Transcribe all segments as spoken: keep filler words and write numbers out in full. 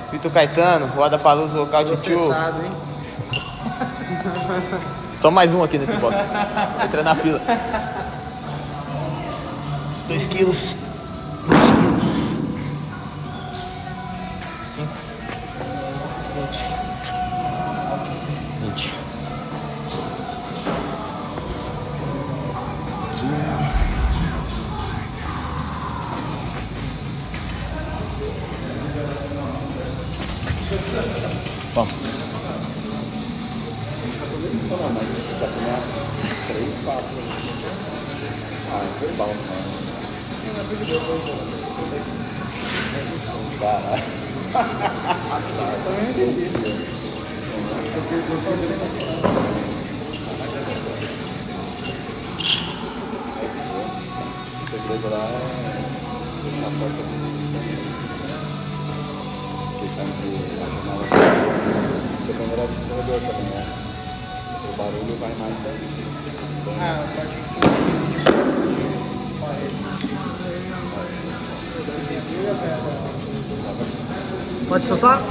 Vitor Caetano, Roda Palusa, vocal Tchutchu. Hein? Só mais um aqui nesse box. Entra na fila. Dois quilos. Dois quilos. Cinco. Vinte. Vinte. Vamos. Não, mas já começa três, quatro. Ah, é verbal, mano. Caralho. Eu também não entendi. O segredo lá é fechar a porta do... Porque sabe que a janela... Você tem horário de corredor também, né? O barulho vai mais daí. Ah, pode ir. Pode soltar?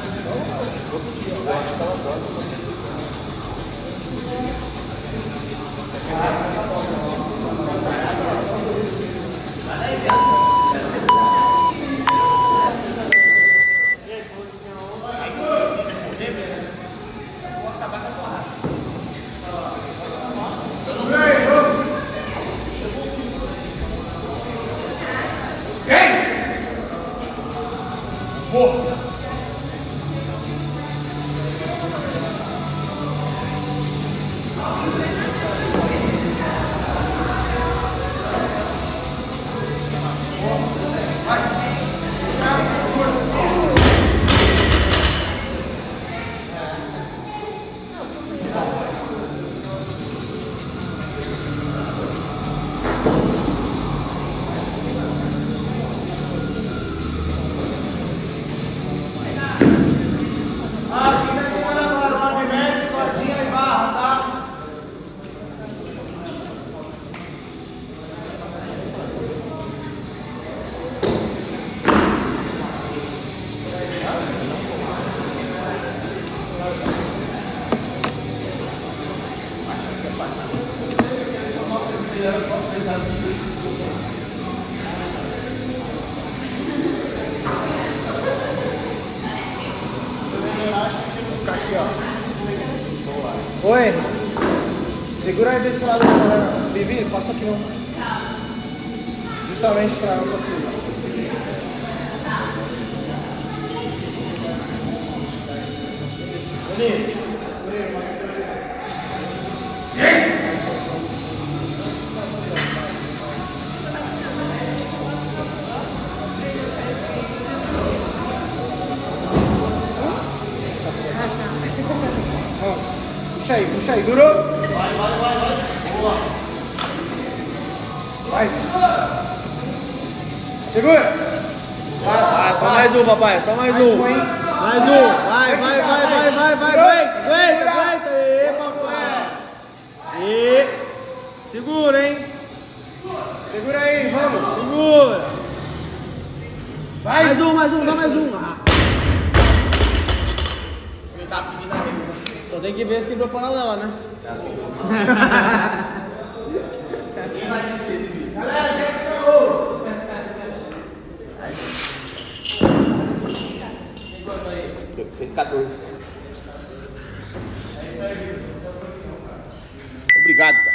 Oi, segura aí desse lado, galera. Vivi, passa aqui não. Justamente pra você. Bonito. Puxa aí, puxa aí, duro. Vai, vai, vai, vai. Boa. Vai. Segura. Vai, só mais um, papai, só mais, mais um. um mais um. Vai, vai, vai, vai, vai, vai, vai. Aguenta, aguenta aí, papai. E segura, hein? Segura aí, vamos. Segura. Vai. Mais um, mais um, dá mais um. Ah. Só tem que ver se quebrou paralela, né? Quem vai assistir esse vídeo? Galera, quem é que pegou? cento e quatorze. Obrigado, cara.